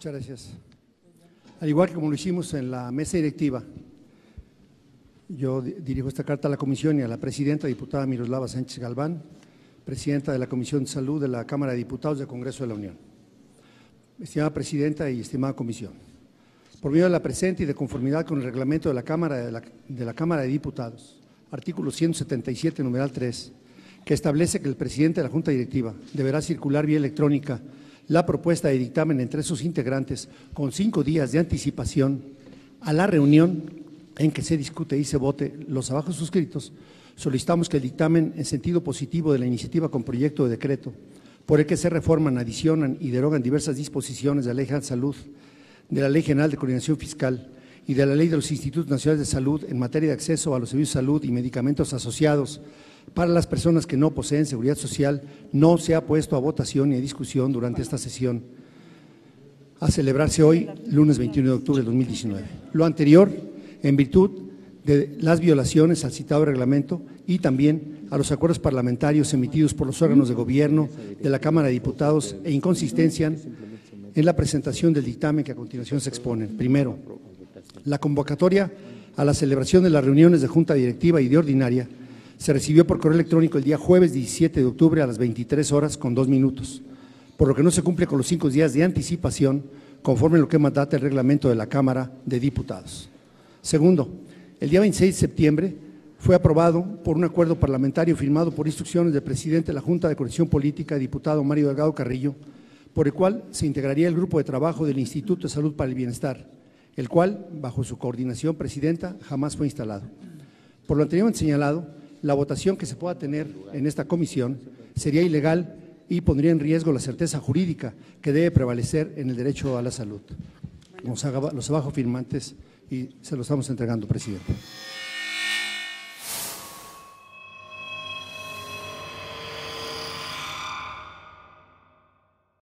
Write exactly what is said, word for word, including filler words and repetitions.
Muchas gracias. Al igual que como lo hicimos en la mesa directiva, yo dirijo esta carta a la comisión y a la presidenta, diputada Miroslava Sánchez Galván, presidenta de la Comisión de Salud de la Cámara de Diputados del Congreso de la Unión. Estimada presidenta y estimada comisión, por medio de la presente y de conformidad con el reglamento de la Cámara de, la, de la Cámara de Diputados, artículo ciento setenta y siete, numeral tres, que establece que el presidente de la Junta Directiva deberá circular vía electrónica la propuesta de dictamen entre sus integrantes con cinco días de anticipación a la reunión en que se discute y se vote los abajo suscritos, solicitamos que el dictamen en sentido positivo de la iniciativa con proyecto de decreto, por el que se reforman, adicionan y derogan diversas disposiciones de la Ley General de Salud, de la Ley General de Coordinación Fiscal y de la Ley de los Institutos Nacionales de Salud en materia de acceso a los servicios de salud y medicamentos asociados para las personas que no poseen seguridad social, no se ha puesto a votación ni a discusión durante esta sesión a celebrarse hoy, lunes veintiuno de octubre de dos mil diecinueve. Lo anterior, en virtud de las violaciones al citado reglamento y también a los acuerdos parlamentarios emitidos por los órganos de gobierno de la Cámara de Diputados e inconsistencia en la presentación del dictamen que a continuación se exponen. Primero, la convocatoria a la celebración de las reuniones de Junta Directiva y de Ordinaria se recibió por correo electrónico el día jueves diecisiete de octubre a las veintitrés horas con dos minutos, por lo que no se cumple con los cinco días de anticipación conforme a lo que mandata el reglamento de la Cámara de Diputados. Segundo, el día veintiséis de septiembre fue aprobado por un acuerdo parlamentario firmado por instrucciones del presidente de la Junta de Coordinación Política, diputado Mario Delgado Carrillo, por el cual se integraría el grupo de trabajo del Instituto de Salud para el Bienestar, el cual, bajo su coordinación presidenta, jamás fue instalado. Por lo anteriormente señalado, la votación que se pueda tener en esta comisión sería ilegal y pondría en riesgo la certeza jurídica que debe prevalecer en el derecho a la salud. Los abajo firmantes y se lo estamos entregando, presidente.